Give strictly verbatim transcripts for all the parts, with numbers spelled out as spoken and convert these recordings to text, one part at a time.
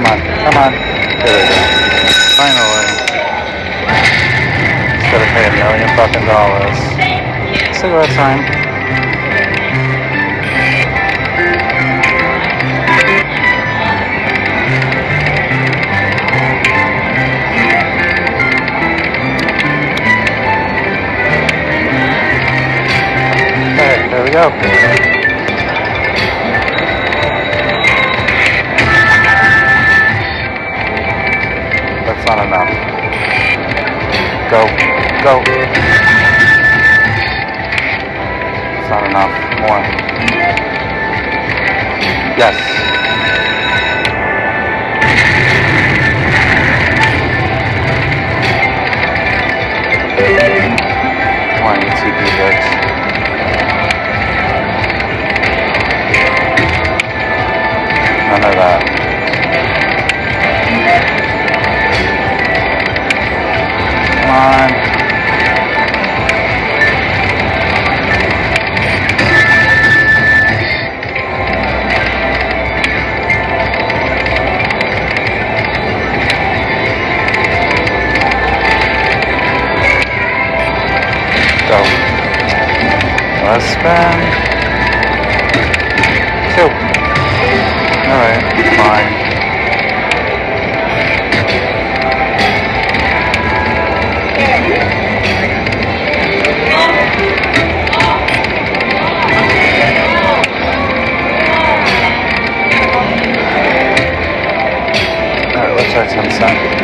on, come on. There we go. Finally. Instead of paying a million fucking dollars. Cigarette time. Okay, there we go. That's not enough. Go, go. It's not enough. More. Yes. Come on, you T P bitch. None of that. Come on. Go. Let's spin. Two. Alright, fine. Alright, let's try ten cents.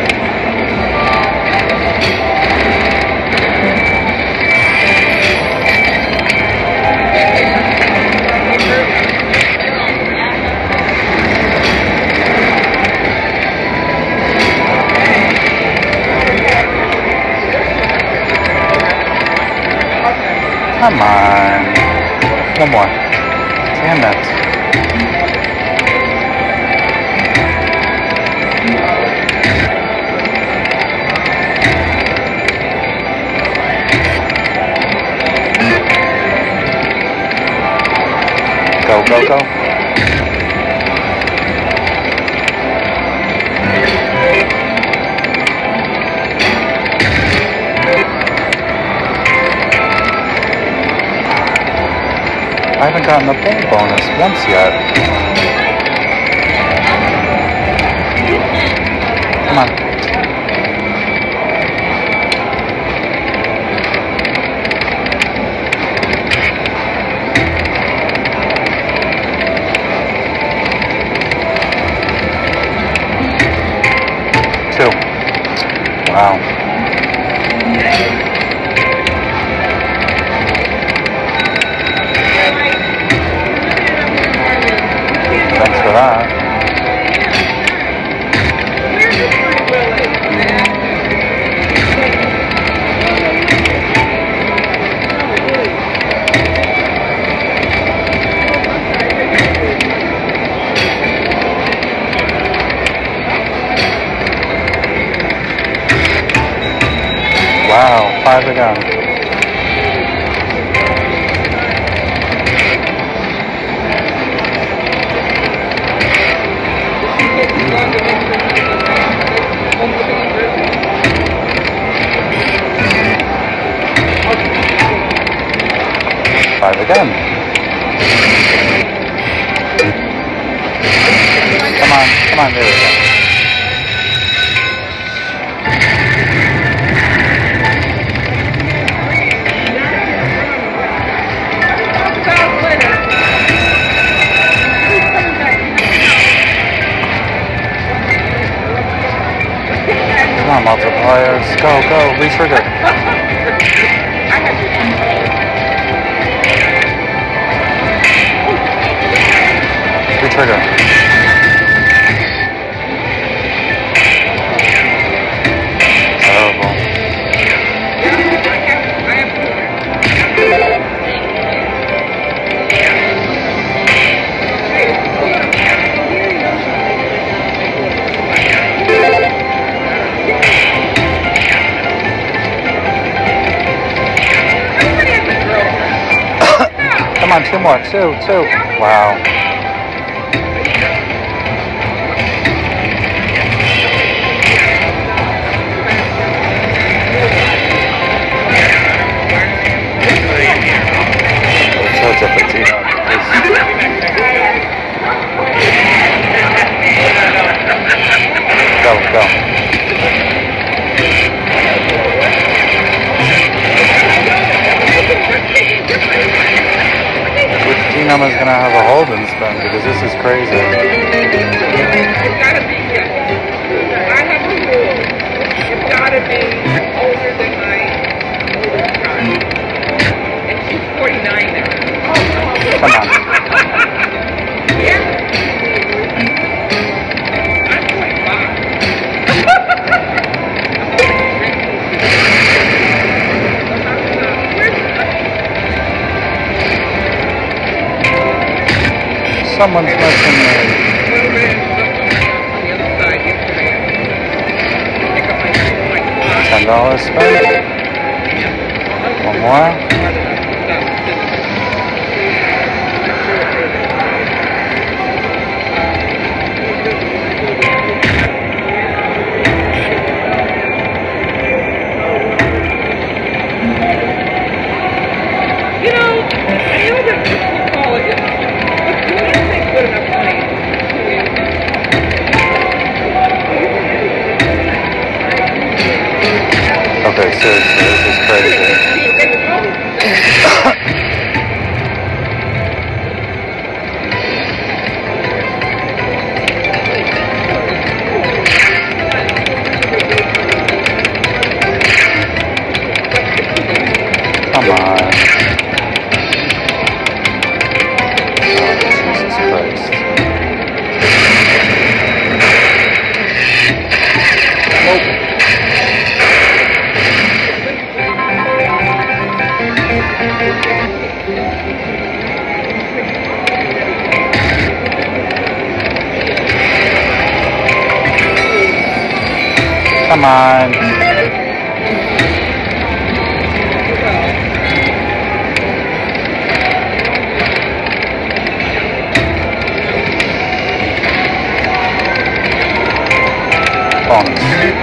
Come on. One more. Damn it. Go, go, go. I haven't gotten the bull bonus once yet. Come on. Two. Wow. Thanks for that. Wow, five again. Five again. Come on, come on, there we go. Come on, multipliers. Go, go, re-trigger. Re-trigger. Terrible. Come on, two more, two, two. Wow. because this is crazy. It's gotta be, yes. I have a rule. It's gotta be older than my oldest child. And she's forty-nine now. Come on. Yeah. I'm forty-five. Someone's messing with. Ten dollars spent. One more. You know, I know that psychologists, but do you think good enough money to Okay, seriously, this is crazy. Come on. Oh, Jesus Christ. Nope. Come on. Bonus.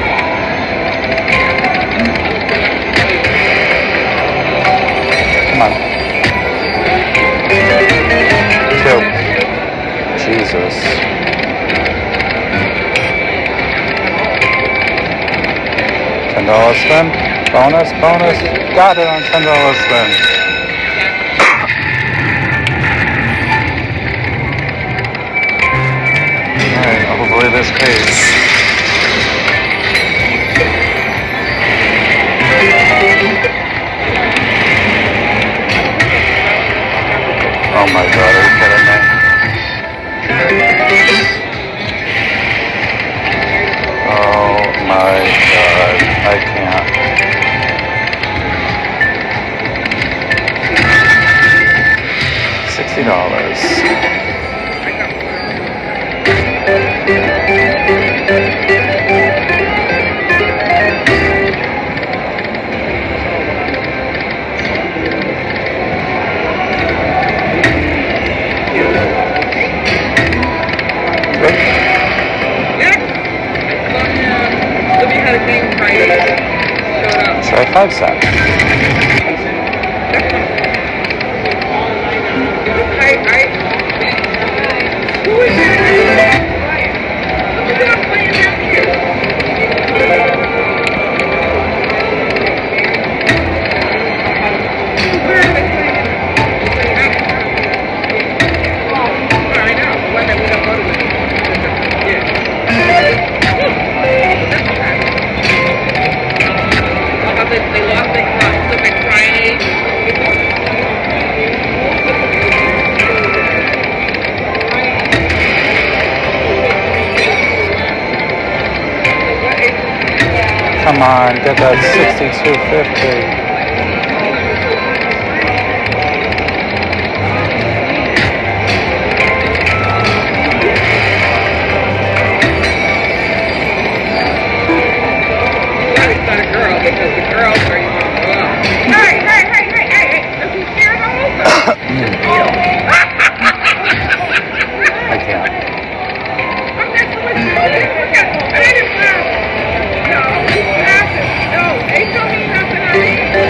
Come on. Two. Jesus. Ten dollars spin. Bonus, bonus. Got it on ten dollars spin. Alright, hopefully this pays. Oh my god, are you kidding me? Oh my god, I can't. Sixty dollars. Try five cents. I, I, who is it? Who's not playing that here? Where are they playing it? Oh, I know. The one that we don't go to anymore. Yeah. They, they lost their crime, so they're crying. Come on, get that sixty-two fifty. Because the girls are even well. Hey, hey, hey, hey, hey, hey! Does he fear those? I can't. I'm messing with you. Look at I didn't know. No, nothing. No, they told me nothing.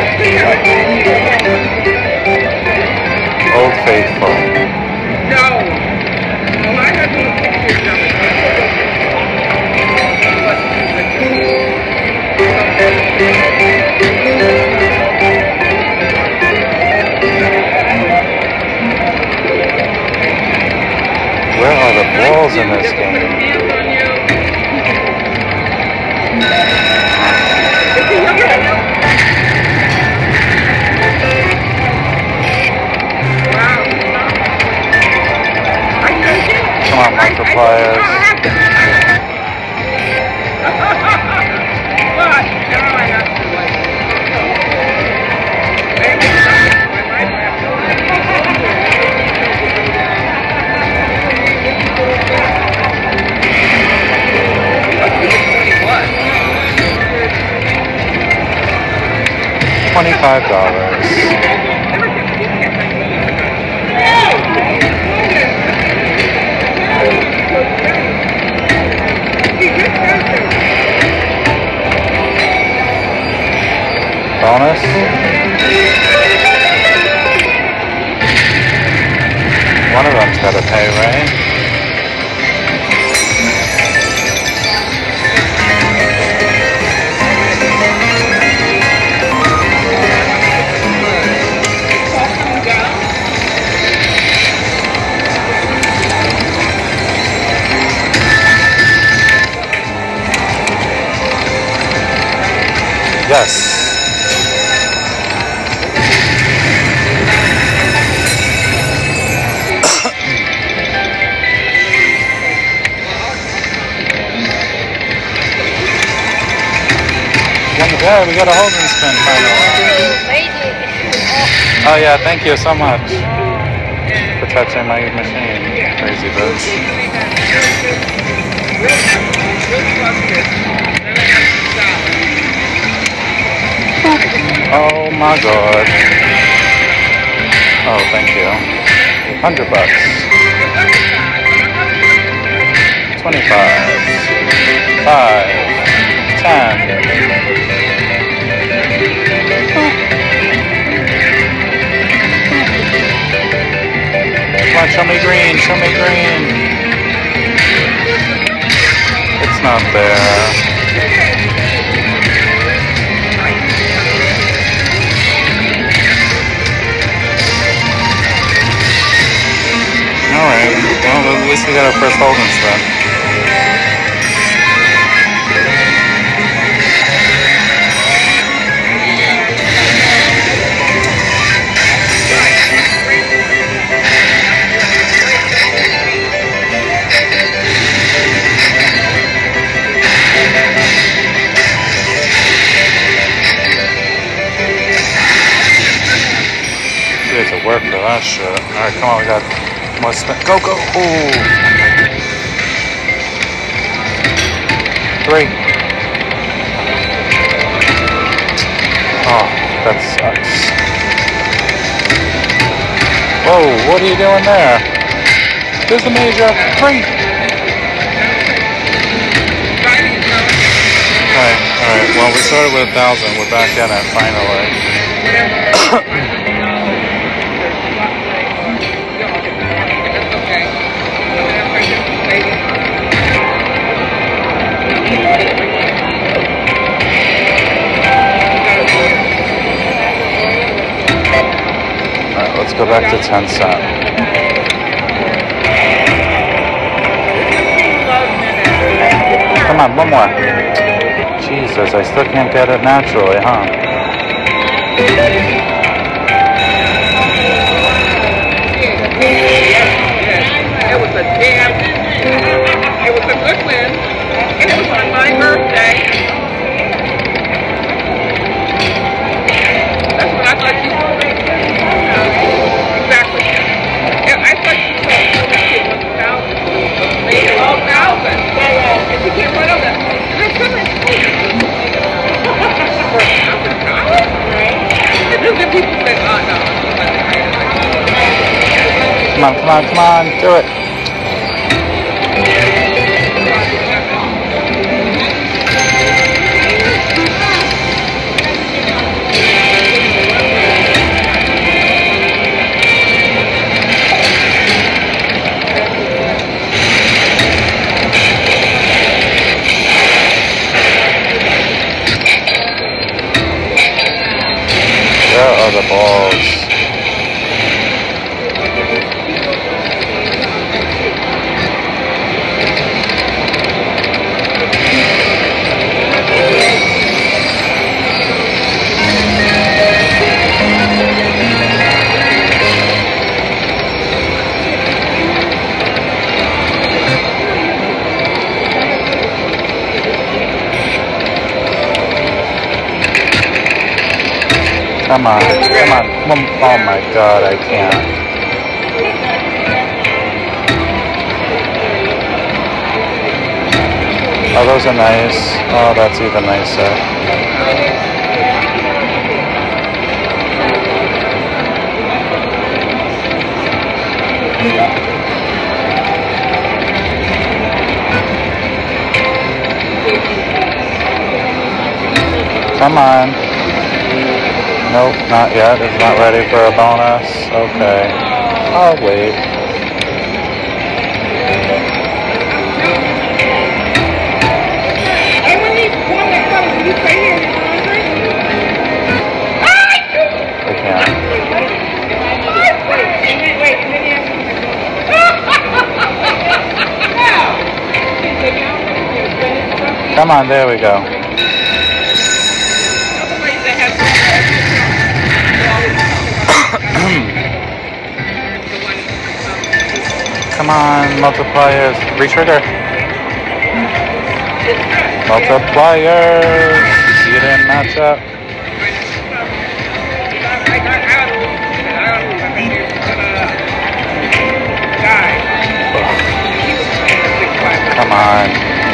holes in this game. Come on, multipliers. Twenty-five dollars. Bonus. One of them's got to pay, right? Yes. Yeah, we got a holding spin finally. Oh yeah, thank you so much for touching my machine, crazy bitch. Oh my god. Oh, thank you. Hundred bucks. Twenty-five. Five. Ten. Come on, show me green, show me green. It's not there. Alright, well at least we got our first holding spin. To work for that shit. Alright, come on, we got more spin. Go, go! Ooh! Three. Oh, that sucks. Whoa, what are you doing there? There's the major. Three! Alright, alright. Well, we started with a thousand. We're back in it, finally. Alright, let's go back to ten cent. Come on, one more. Jesus, I still can't get it naturally, huh? It was a damn, it was a good win, and it was on my birthday. That's what I thought you told me. Exactly. Yeah, I thought you told me it was a thousand. Maybe twelve thousand. And she can't run over that. And I couldn't. For a thousand dollars? And then the people said, oh no. Come on, come on, come on, do it. Where are the balls? Come on, come on. Oh my god, I can't. Oh, those are nice. Oh, that's even nicer. Come on. Nope, not yet. It's not ready for a bonus. Okay. I'll wait. And when you one that comes, you say here, I can't. wait, and then you have to Come on, there we go. Come on, multipliers. Retrigger. Multipliers. You didn't match up. Come on.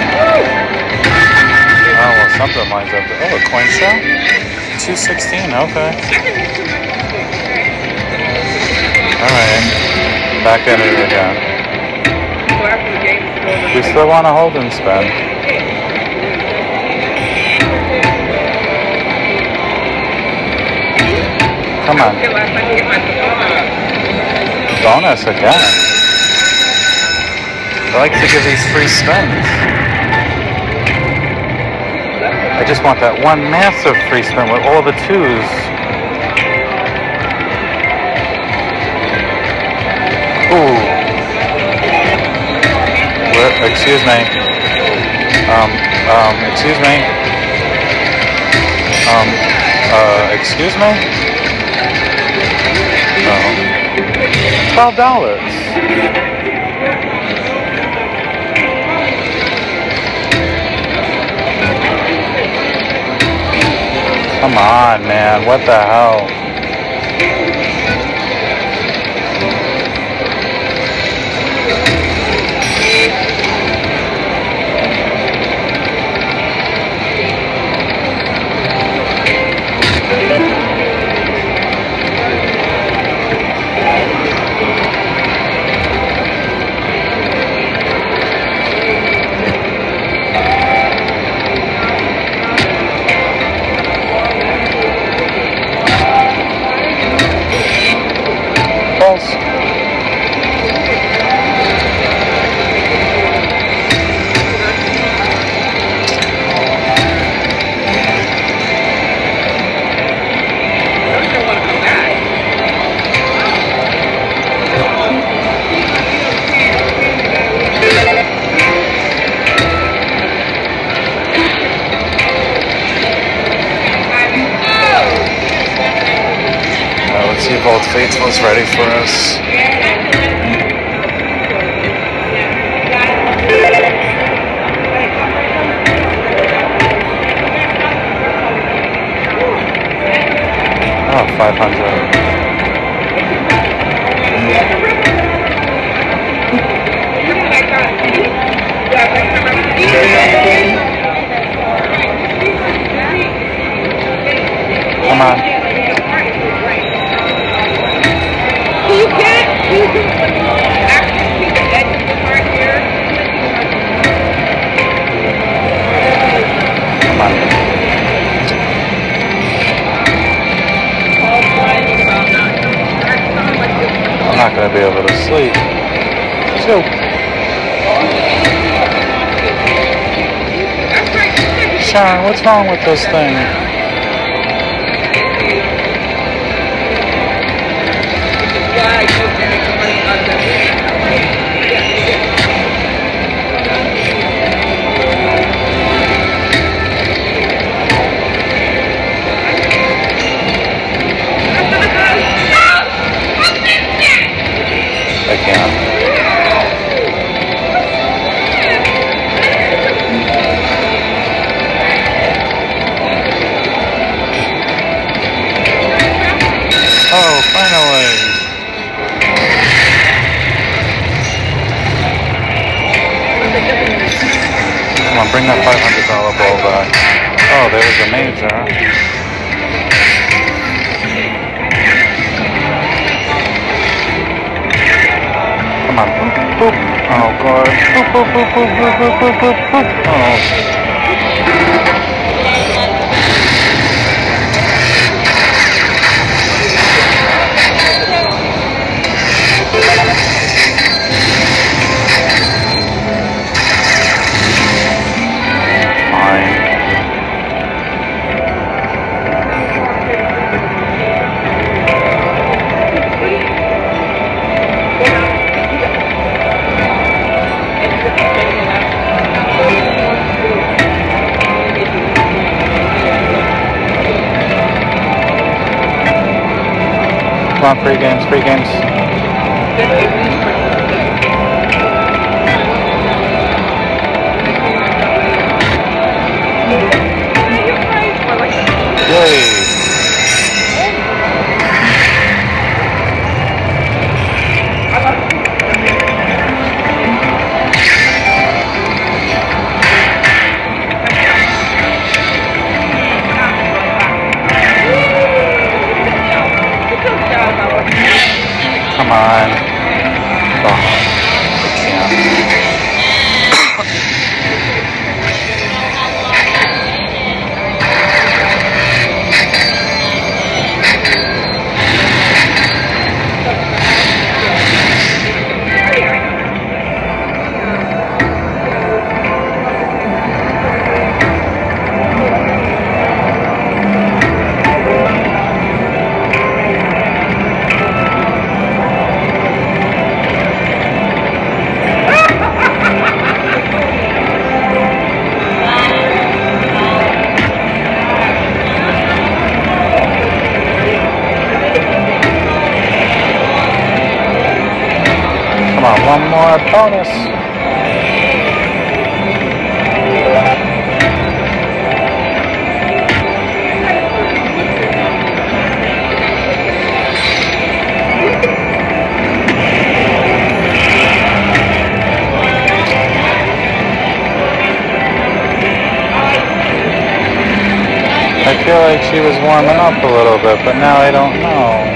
Oh, well, something lines up. Oh, a coin cell? two sixteen, okay. Alright. Back at it again. We still want to hold and spend. Come on. Bonus again. I like to give these free spins. I just want that one massive free spin with all the twos. Ooh. What? Excuse me. Um, um, excuse me. Um, uh, excuse me? No. Twelve dollars. Come on, man. What the hell? False. Let's see if Old Faithful's ready for us. Oh, five hundred. Come on. You can't you can actually see the edge of the part here. Come on. I'm not going to be able to sleep. So. Sharon, what's wrong with this thing? I can't. Come on, bring that five hundred dollar ball back. Oh, there was a major. Come on. Boop, boop. Oh, God. Boop, boop, boop, boop, boop, boop, boop, boop, boop. Oh. Come on, free games, free games. Yay! Come on. Oh, I can't. Come on, one more bonus. I feel like she was warming up a little bit, but now I don't know.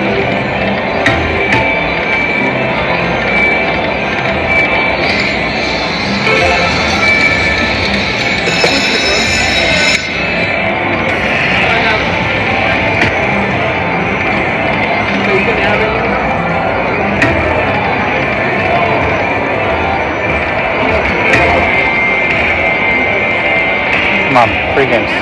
Come on, free games.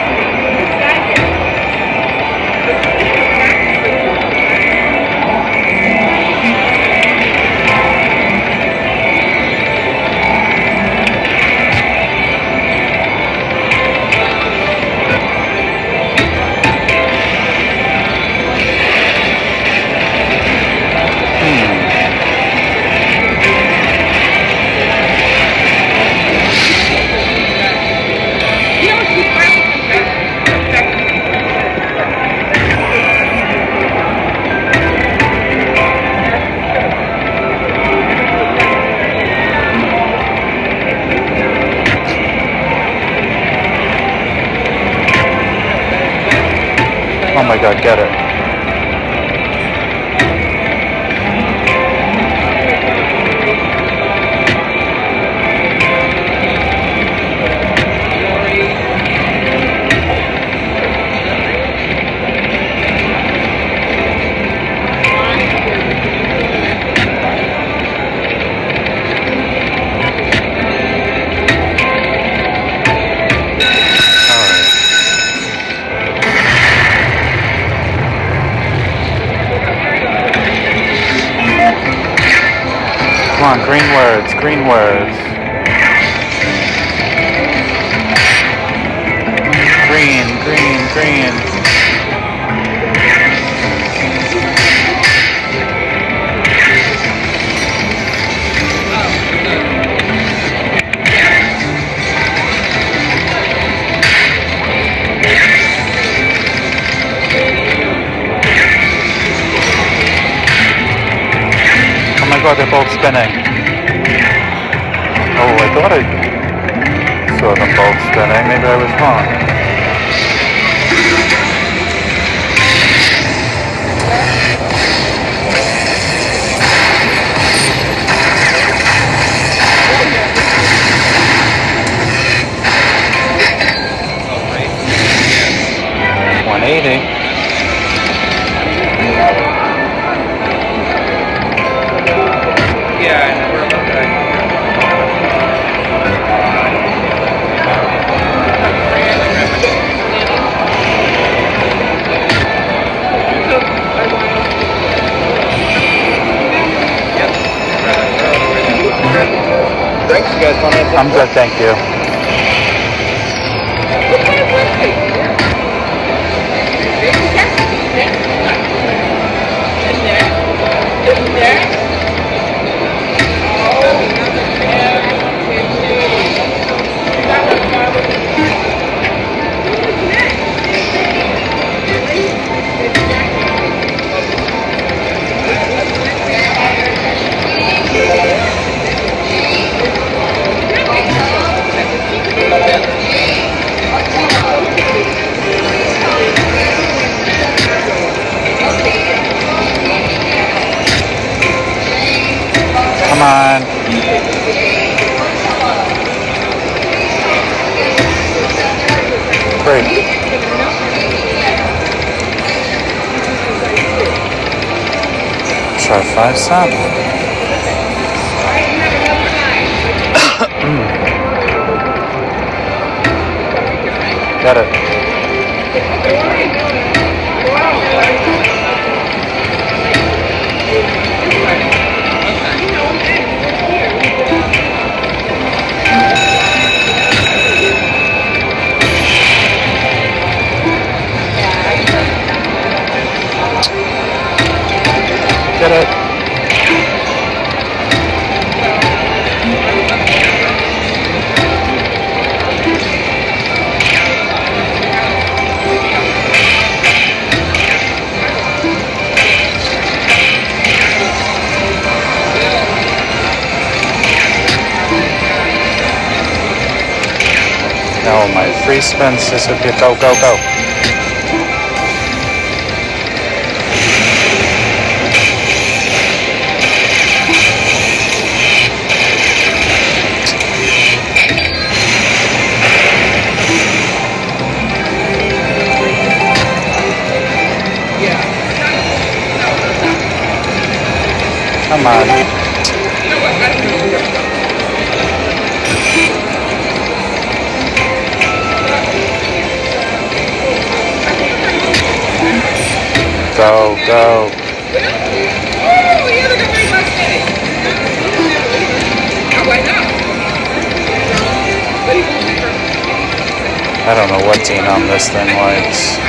Oh my God, get it. Come on, green words, green words. Green, green, green. Oh my God, they're both spinning. Oh, I thought I... saw them both spinning. Maybe I was wrong. one eighty. Yeah, I never looked at it. Drinks, you guys want to? I'm good, thank you. Come on. Great. Try five seven. Got it. Get it. Now my free spins disappear. Go, go, go. Come on. Go, go. I don't know what denom this thing likes.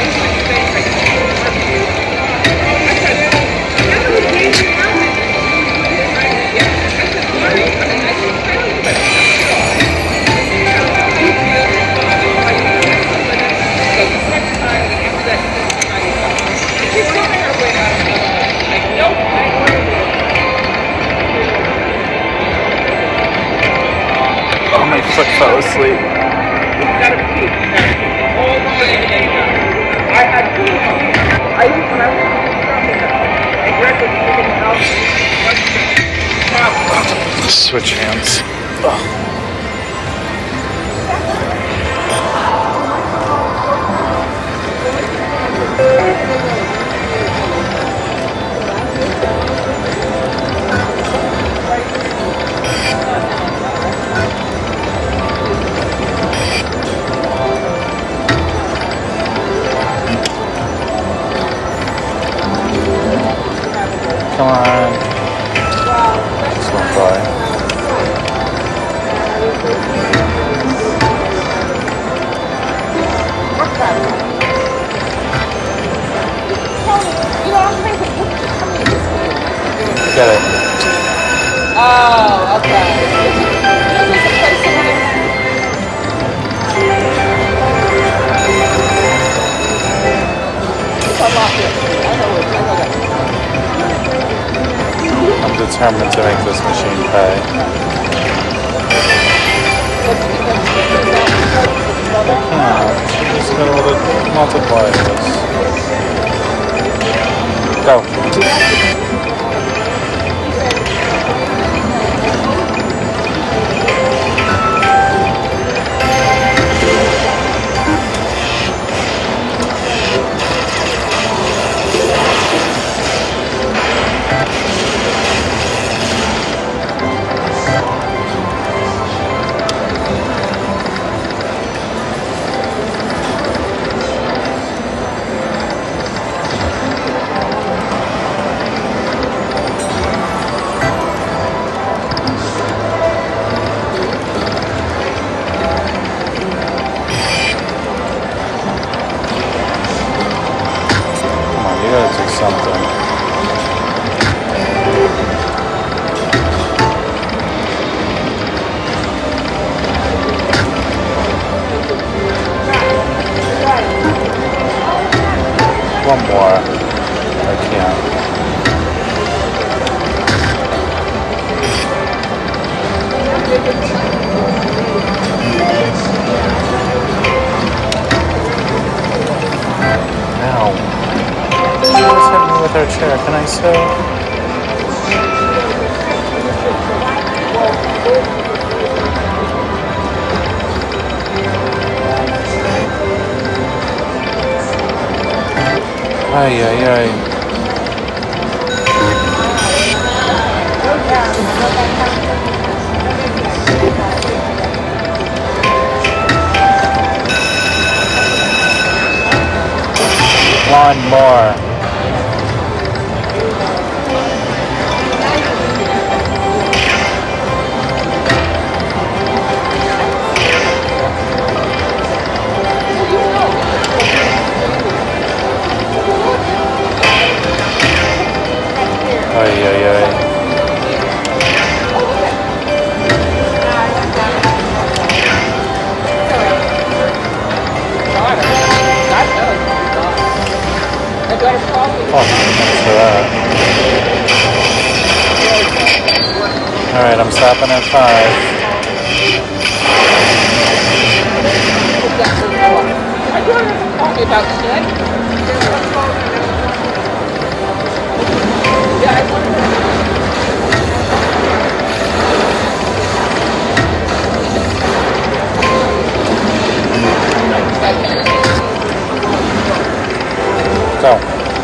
Oh, my foot fell asleep. Switch hands. Oh. Come on. Just went by. Get it. Oh, okay. There's a place in here. It's unlocked it. I know it. I know that. I'm determined to make this machine pay. one more. I can't. Ow. She was hitting me with her chair. Can I still? Ay, ay, ay. One more. Ay, ay, ay. Oh, thanks for that. Alright, I'm stopping at five. I don't know talking about shit. Yeah, I want to. Go.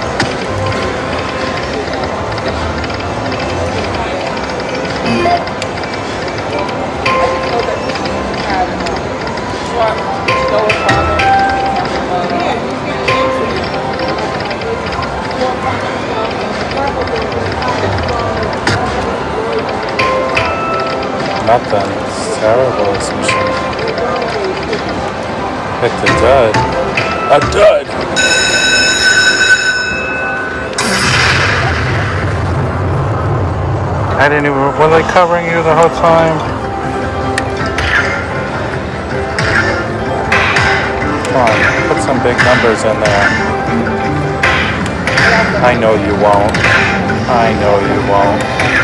Nothing. It's terrible, this machine. Picked a dud. A dud! I didn't even... Were they covering you the whole time? Come on, put some big numbers in there. I know you won't. I know you won't.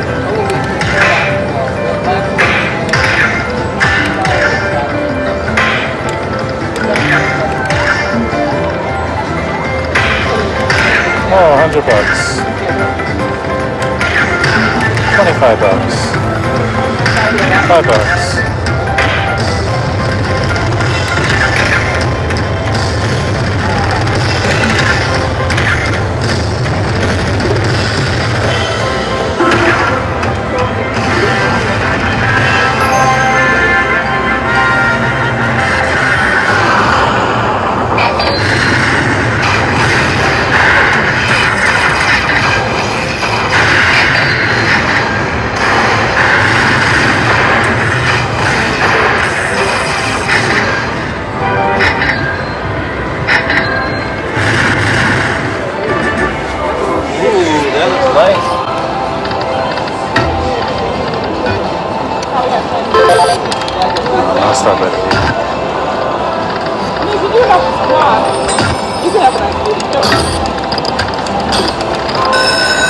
Oh, a hundred bucks. Twenty-five bucks. Five bucks. I'll stop it. I mean, if you do it off the squad, you can have a nice video.